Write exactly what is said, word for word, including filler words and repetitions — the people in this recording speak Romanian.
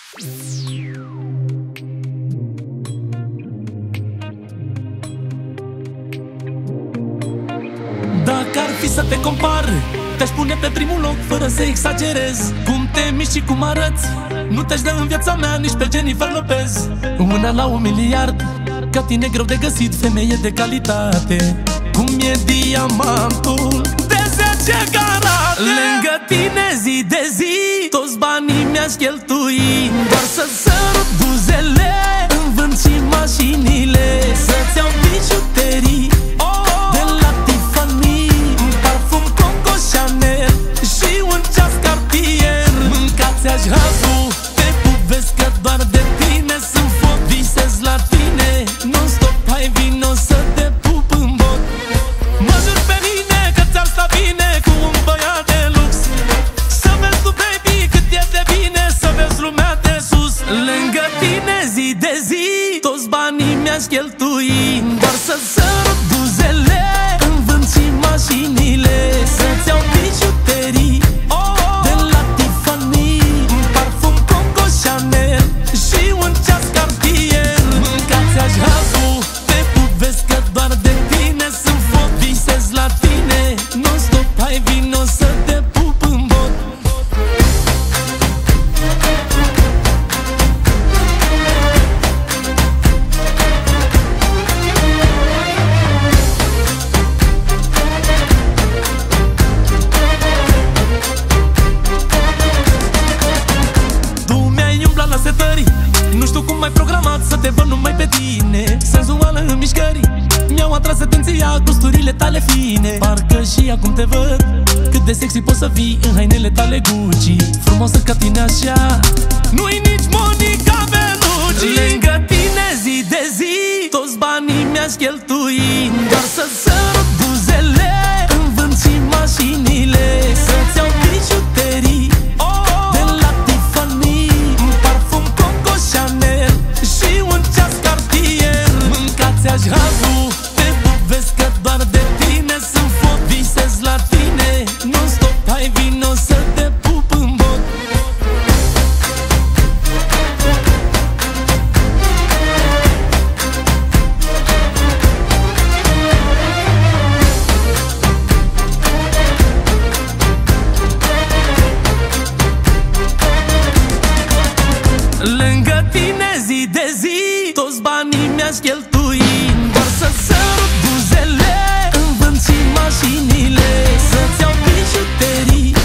Dacă ar fi să te compar, te-aș pune pe primul loc fără să exagerez. Cum te miști și cum arăți, nu te-aș da în viața mea nici pe Jennifer Lopez. Una la un miliard, ca tine greu de găsit femeie de calitate. Cum e diamantul de zece carate. Lângă tine zi de zi, toți banii mi-aș cheltui doar să sărut buzele în vânt și mașinile. Să-ți iau bijuterii de la Tiffany, un parfum Coco Chanel și un ceas Cartier. Mâncați-aș hazul, te pupesc că doar de tine sunt foc. Visez la tine, non-stop, hai vino să te pup în bot. Mă jur pe mine că ți-ar sta bine cu un băiat de lux. Să vezi tu, baby, cât e de bine să vezi lumea de sus. Lângă tine zi de zi, toți banii mi-aș cheltui doar să sărut buzele în vânt și mașinile. Să-ți iau bijuterii de la Tiffany, un parfum Coco Chanel și un ceas Cartier. Mâncați-aș hazul, te pupesc că doar de tine sunt foc. Visez la tine, non-stop, hai vino să te pup în bot. La setării, nu știu cum ai programat să te văd numai pe tine. Senzuală în mișcări, mi-au atras atenția gusturile tale fine. Parcă și acum te văd, cât de sexy poți să fii în hainele tale Gucci. Frumoasă ca tine așa, nu-i nici Monica Bellucci. Lângă tine zi de zi, toți banii mi-aș cheltui doar să sărut buzele în vânt și mașinile. Să-ți iau bijuterii de la Tiffany, Chanel și un ceas Cartier. Mâncați-aș hazul, te pupesc că doar de tine sunt foc. Visez la tine, non-stop, hai vino să te pup în bot. Lângă tine zi de zi, toți banii mi-aș cheltui doar să sărut buzele în vânt și mașinile. Să-ți iau bijuterii